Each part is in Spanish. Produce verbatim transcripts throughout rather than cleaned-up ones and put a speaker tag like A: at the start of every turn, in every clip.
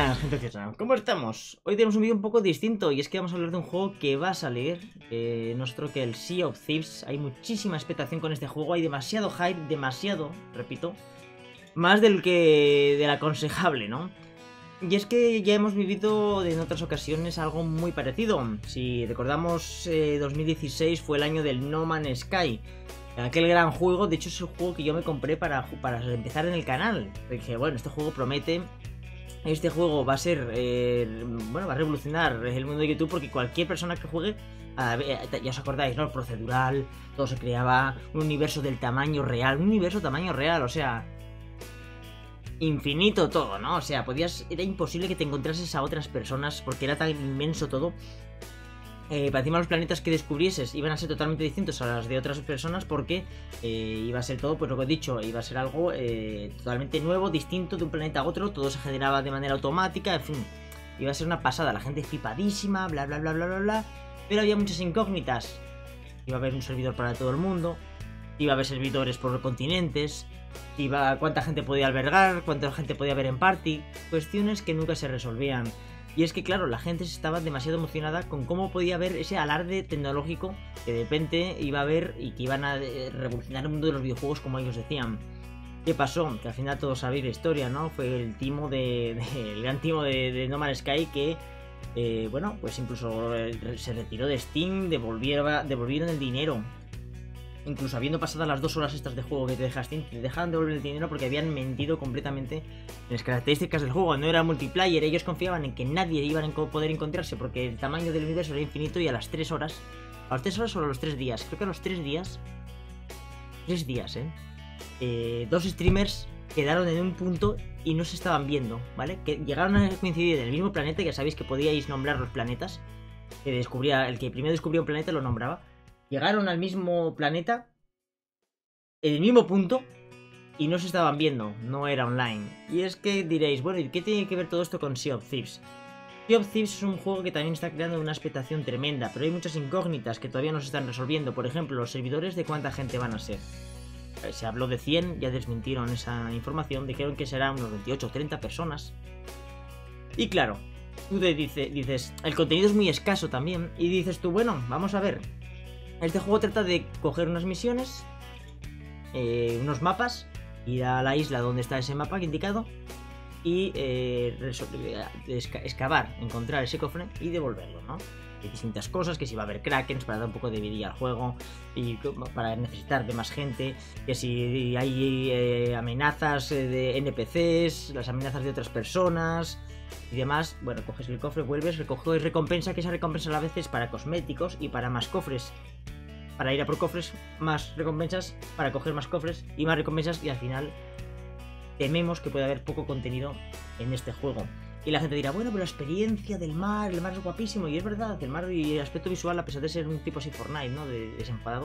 A: Buenas, gente fiesta, ¿cómo estamos? Hoy tenemos un vídeo un poco distinto y es que vamos a hablar de un juego que va a salir, eh, no es otro que el Sea of Thieves. Hay muchísima expectación con este juego, hay demasiado hype, demasiado, repito, más del que del aconsejable, ¿no? Y es que ya hemos vivido en otras ocasiones algo muy parecido. Si recordamos, eh, dos mil dieciséis fue el año del No Man's Sky. Aquel gran juego, de hecho es el juego que yo me compré para, para empezar en el canal. Dije, bueno, este juego promete, este juego va a ser, eh, bueno, va a revolucionar el mundo de YouTube porque cualquier persona que juegue, ver, ya os acordáis, ¿no? El procedural, todo se creaba, un universo del tamaño real, un universo tamaño real, o sea, infinito todo, ¿no? O sea, podías, era imposible que te encontrases a otras personas porque era tan inmenso todo. Eh, para encima los planetas que descubrieses iban a ser totalmente distintos a las de otras personas porque eh, iba a ser todo, pues lo que he dicho, iba a ser algo eh, totalmente nuevo, distinto de un planeta a otro, todo se generaba de manera automática, en fin, iba a ser una pasada, la gente flipadísima, bla bla bla bla bla bla, pero había muchas incógnitas, iba a haber un servidor para todo el mundo, iba a haber servidores por continentes, iba, cuánta gente podía albergar, cuánta gente podía haber en party, cuestiones que nunca se resolvían. Y es que, claro, la gente estaba demasiado emocionada con cómo podía haber ese alarde tecnológico que de repente iba a haber y que iban a revolucionar el mundo de los videojuegos, como ellos decían. ¿Qué pasó? Que al final todos sabéis la historia, ¿no? Fue el timo de, de el gran timo de, de No Man's Sky que, eh, bueno, pues incluso se retiró de Steam, devolviera, devolvieron el dinero. Incluso habiendo pasado las dos horas estas de juego que te dejas Steam, te dejaban devolver el dinero porque habían mentido completamente en las características del juego. No era multiplayer, ellos confiaban en que nadie iba a poder encontrarse porque el tamaño del universo era infinito y a las tres horas, a las tres horas o a los tres días, creo que a los tres días, tres días, ¿eh? eh dos streamers quedaron en un punto y no se estaban viendo, ¿vale? Que llegaron a coincidir en el mismo planeta, ya sabéis que podíais nombrar los planetas, que descubría, el que primero descubría un planeta lo nombraba. Llegaron al mismo planeta, en el mismo punto, y no se estaban viendo, no era online. Y es que diréis, bueno, ¿y qué tiene que ver todo esto con Sea of Thieves? Sea of Thieves es un juego que también está creando una expectación tremenda, pero hay muchas incógnitas que todavía no se están resolviendo. Por ejemplo, los servidores de cuánta gente van a ser. Se habló de cien, ya desmintieron esa información, dijeron que serán unos veintiocho o treinta personas. Y claro, tú te dice, dices, el contenido es muy escaso también, y dices tú, bueno, vamos a ver. Este juego trata de coger unas misiones, eh, unos mapas, ir a la isla donde está ese mapa indicado y eh, excavar, encontrar ese cofre y devolverlo, ¿no? Hay distintas cosas, que si va a haber krakens para dar un poco de vidilla al juego y para necesitar de más gente, que si hay eh, amenazas de N P Cs, las amenazas de otras personas y demás. Bueno, coges el cofre, vuelves, recoges recompensa, que esa recompensa a la vez es para cosméticos y para más cofres, para ir a por cofres, más recompensas, para coger más cofres y más recompensas, y al final tememos que puede haber poco contenido en este juego. Y la gente dirá, bueno, pero la experiencia del mar, el mar es guapísimo, y es verdad, el mar y el aspecto visual, a pesar de ser un tipo así Fortnite, ¿no? De desenfadado,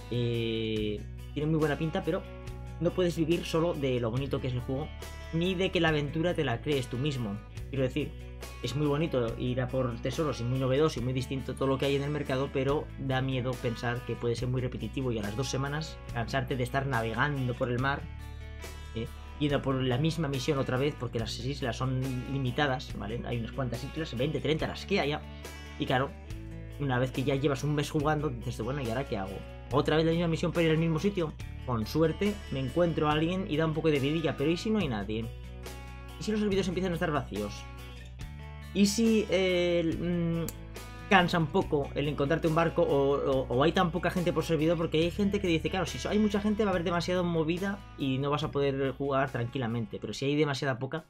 A: eh, tiene muy buena pinta, pero no puedes vivir solo de lo bonito que es el juego, ni de que la aventura te la crees tú mismo. Quiero decir, es muy bonito ir a por tesoros y muy novedoso y muy distinto todo lo que hay en el mercado, pero da miedo pensar que puede ser muy repetitivo y a las dos semanas cansarte de estar navegando por el mar, ¿eh? Yendo por la misma misión otra vez, porque las islas son limitadas, ¿vale? Hay unas cuantas islas, veinte, treinta las que haya. Y claro, una vez que ya llevas un mes jugando, dices, bueno, ¿y ahora qué hago? ¿Otra vez la misma misión para ir al mismo sitio? Con suerte me encuentro a alguien y da un poco de vidilla, pero ¿y si no hay nadie? ¿Y si los servidores empiezan a estar vacíos? ¿Y si eh, mmm, cansa un poco el encontrarte un barco o, o, o hay tan poca gente por servidor? Porque hay gente que dice, claro, si hay mucha gente va a haber demasiada movida y no vas a poder jugar tranquilamente. Pero si hay demasiada poca,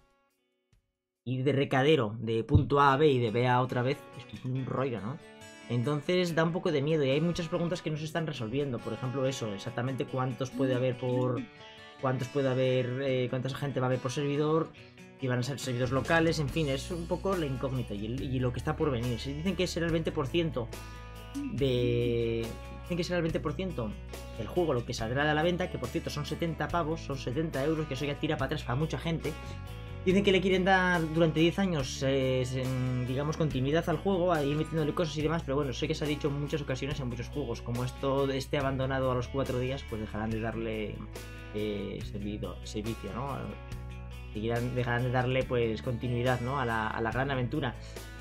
A: ir de recadero de punto A a B y de B a otra vez es un rollo, ¿no? Entonces da un poco de miedo y hay muchas preguntas que no se están resolviendo. Por ejemplo, eso, exactamente cuántos puede haber por... cuántos puede haber... Eh, cuánta gente va a haber por servidor, y van a ser servidores locales, en fin, es un poco la incógnita y, el, y lo que está por venir. Si dicen que será el veinte por ciento de... Dicen que será el veinte por ciento del juego lo que saldrá a la venta, que por cierto son setenta pavos, son setenta euros, que eso ya tira para atrás para mucha gente. Dicen que le quieren dar durante diez años, eh, digamos, continuidad al juego, a ir metiéndole cosas y demás, pero bueno, sé que se ha dicho en muchas ocasiones en muchos juegos, como esto esté abandonado a los cuatro días, pues dejarán de darle eh, servido, servicio, ¿no? seguirán, dejarán de darle pues continuidad, ¿no? a, la, a la gran aventura.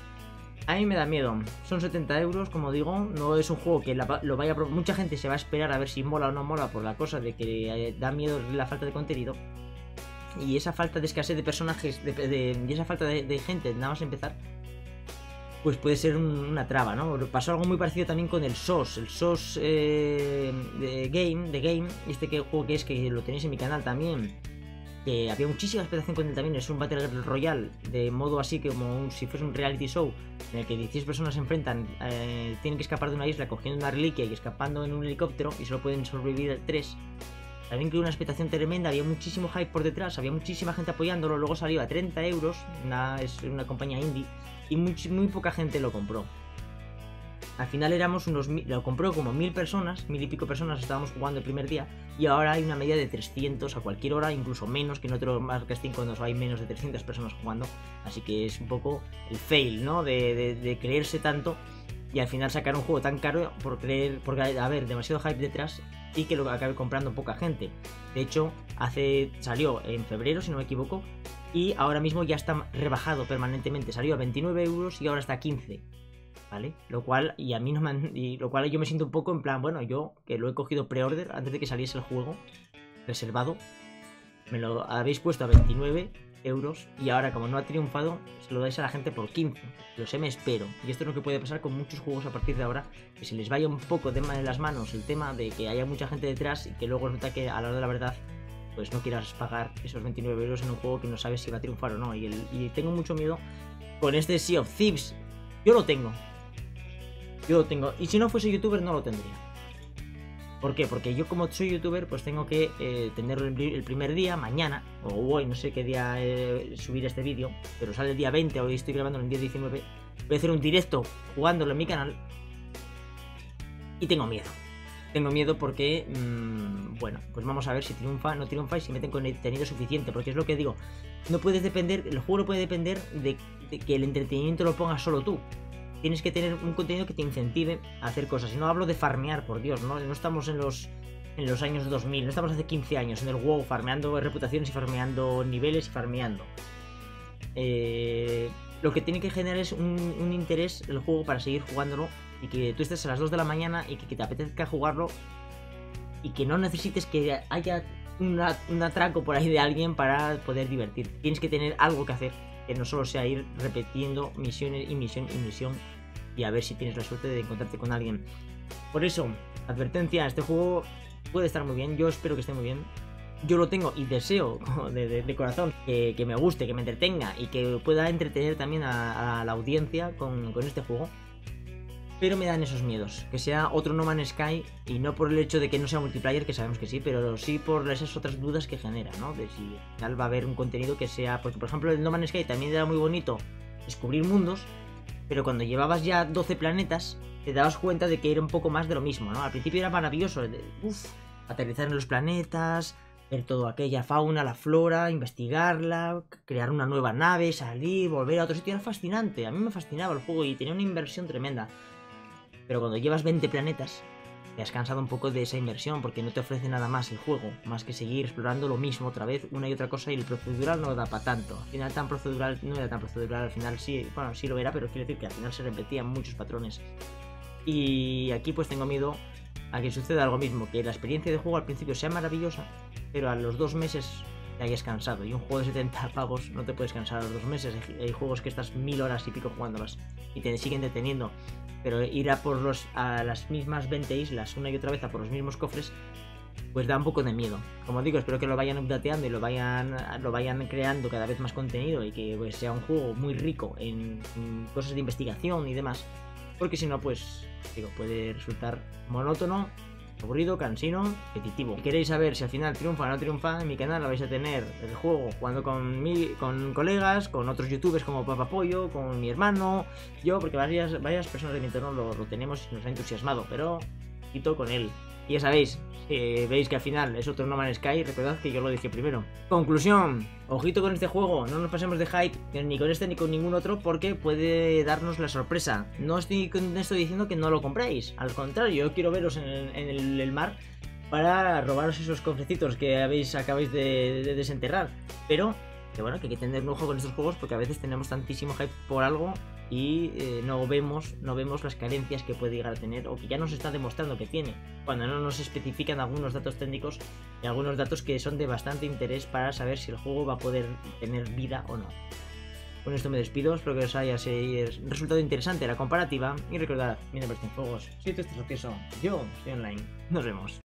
A: A mí me da miedo, son setenta euros, como digo, no es un juego que la, lo vaya a probar. Mucha gente se va a esperar a ver si mola o no mola por la cosa de que da miedo la falta de contenido. Y esa falta de escasez de personajes de, de, y esa falta de, de gente nada más empezar, pues puede ser un, una traba, ¿no? Pasó algo muy parecido también con el S O S, el S O S eh, de Game, de Game, este que, juego que es, que lo tenéis en mi canal también, que había muchísima expectación con él también. Es un Battle Royale de modo así que como un, si fuese un reality show en el que dieciséis personas se enfrentan, eh, tienen que escapar de una isla cogiendo una reliquia y escapando en un helicóptero y solo pueden sobrevivir tres. También que una expectación tremenda, había muchísimo hype por detrás, había muchísima gente apoyándolo, luego salió a treinta euros, una, es una compañía indie, y muy, muy poca gente lo compró. Al final éramos unos, lo compró como mil personas, mil y pico personas estábamos jugando el primer día, y ahora hay una media de trescientos a cualquier hora, incluso menos, que en otro Marcasting cuando hay menos de trescientas personas jugando, así que es un poco el fail, ¿no? De, de, de creerse tanto y al final sacar un juego tan caro por creer, porque haber demasiado hype detrás y que lo acabe comprando poca gente. De hecho, hace salió en febrero, si no me equivoco, y ahora mismo ya está rebajado permanentemente. Salió a veintinueve euros y ahora está a quince, ¿vale? Lo cual, y a mí no me han, y lo cual yo me siento un poco en plan, bueno, yo que lo he cogido pre-order antes de que saliese el juego, reservado, me lo habéis puesto a veintinueve euros y ahora como no ha triunfado se lo dais a la gente por quince. Lo sé, me espero, y esto es lo que puede pasar con muchos juegos a partir de ahora, que se les vaya un poco de las manos el tema de que haya mucha gente detrás y que luego resulta que a la hora de la verdad pues no quieras pagar esos veintinueve euros en un juego que no sabes si va a triunfar o no. Y, el, y tengo mucho miedo con este Sea of Thieves. Yo lo tengo, yo lo tengo, y si no fuese youtuber no lo tendría. ¿Por qué? Porque yo como soy youtuber pues tengo que eh, tenerlo el primer día, mañana, o hoy, no sé qué día eh, subir este vídeo, pero sale el día veinte, hoy estoy grabando el día diecinueve, voy a hacer un directo jugándolo en mi canal y tengo miedo. Tengo miedo porque, mmm, bueno, pues vamos a ver si triunfa, no triunfa y si meten contenido suficiente, porque es lo que digo, no puedes depender, el juego no puede depender de, de que el entretenimiento lo pongas solo tú. Tienes que tener un contenido que te incentive a hacer cosas. Y no hablo de farmear, por Dios, no, no estamos en los, en los años dos mil, no estamos hace quince años en el WoW farmeando reputaciones y farmeando niveles y farmeando. Eh, lo que tiene que generar es un, un interés el juego para seguir jugándolo y que tú estés a las dos de la mañana y que, que te apetezca jugarlo y que no necesites que haya una, un atraco por ahí de alguien para poder divertirte. Tienes que tener algo que hacer, que no solo sea ir repitiendo misiones y misión y misión y a ver si tienes la suerte de encontrarte con alguien. Por eso, advertencia, este juego puede estar muy bien, yo espero que esté muy bien. Yo lo tengo y deseo de, de, de corazón que, que me guste, que me entretenga y que pueda entretener también a, a la audiencia con, con este juego. Pero me dan esos miedos, que sea otro No Man's Sky, y no por el hecho de que no sea multiplayer, que sabemos que sí, pero sí por esas otras dudas que genera, ¿no? De si al final va a haber un contenido que sea... Porque, por ejemplo, el No Man's Sky también era muy bonito descubrir mundos, pero cuando llevabas ya doce planetas, te dabas cuenta de que era un poco más de lo mismo, ¿no? Al principio era maravilloso, de, uf, aterrizar en los planetas, ver toda aquella fauna, la flora, investigarla, crear una nueva nave, salir, volver a otro sitio, era fascinante. A mí me fascinaba el juego y tenía una inversión tremenda. Pero cuando llevas veinte planetas, te has cansado un poco de esa inversión porque no te ofrece nada más el juego, más que seguir explorando lo mismo otra vez, una y otra cosa, y el procedural no da para tanto. Al final tan procedural, no era tan procedural, al final sí, bueno, sí lo era, pero quiero decir que al final se repetían muchos patrones. Y aquí pues tengo miedo a que suceda algo mismo, que la experiencia de juego al principio sea maravillosa, pero a los dos meses te hayas cansado. Y un juego de setenta pavos no te puedes cansar a los dos meses. Hay juegos que estás mil horas y pico jugándolas y te siguen deteniendo. Pero ir a por los a las mismas veinte islas una y otra vez a por los mismos cofres, pues da un poco de miedo. Como digo, espero que lo vayan updateando y lo vayan lo vayan creando cada vez más contenido y que pues, sea un juego muy rico en, en cosas de investigación y demás. Porque si no, pues digo, puede resultar monótono, aburrido, cansino, repetitivo. Si queréis saber si al final triunfa o no triunfa, en mi canal vais a tener el juego jugando con, mi, con colegas, con otros youtubers como Papapollo, con mi hermano, yo, porque varias, varias personas de mi entorno lo, lo tenemos y nos ha entusiasmado, pero quito con él. Y ya sabéis, eh, veis que al final es otro No Man's Sky, recordad que yo lo dije primero. Conclusión, ojito con este juego, no nos pasemos de hype ni con este ni con ningún otro porque puede darnos la sorpresa. No estoy con esto diciendo que no lo compréis, al contrario, yo quiero veros en el, en el, el mar para robaros esos cofrecitos que habéis acabáis de, de desenterrar. Pero que bueno, que hay que tener un ojo con estos juegos porque a veces tenemos tantísimo hype por algo y eh, no vemos no vemos las carencias que puede llegar a tener o que ya nos está demostrando que tiene, cuando no nos especifican algunos datos técnicos y algunos datos que son de bastante interés para saber si el juego va a poder tener vida o no. Con esto me despido, espero que os haya resultado interesante la comparativa y recordad, mi nombre es Juegos, si esto es gracioso, yo estoy online, nos vemos.